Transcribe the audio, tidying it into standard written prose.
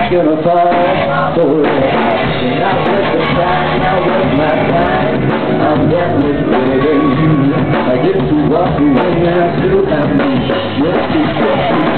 not gonna fall for it. And I let the time, I waste my time. I'm definitely begging you. I get to walk away and I still have me. Yes, it's